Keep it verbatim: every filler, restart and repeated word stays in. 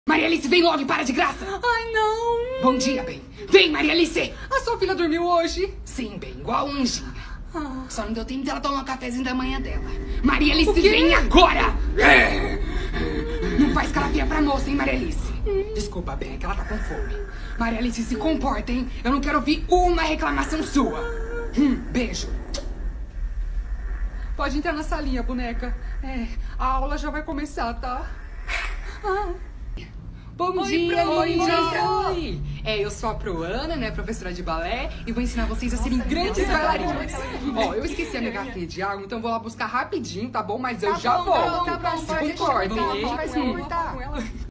Maria Alice, vem logo e para de graça! Ai, não! Bom dia, bem. Vem, Maria Alice! A sua filha dormiu hoje? Sim, bem, igual um anjinho. Ah. Só não deu tempo dela tomar um cafezinho da manhã dela. Maria Alice, O quê? vem agora! Não faz calafia pra moça, hein, Maria Alice? Desculpa, bem, é que ela tá com fome. Maria Alice, se comporta, hein? Eu não quero ouvir uma reclamação sua. Hum, beijo. Pode entrar na salinha, boneca. É, a aula já vai começar, tá? Ah. Bom Oi, dia, Pro, bom oi, dia. oi. É, eu sou a Proana, né, professora de balé, e vou ensinar vocês a serem grandes bailarinas. Ó, eu esqueci a minha garrafinha de água, então vou lá buscar rapidinho, tá bom? Mas eu Tá já bom, volto. tá bom, tá bom, Se pode comportem, deixar, hein? vai se comportar. Com ela.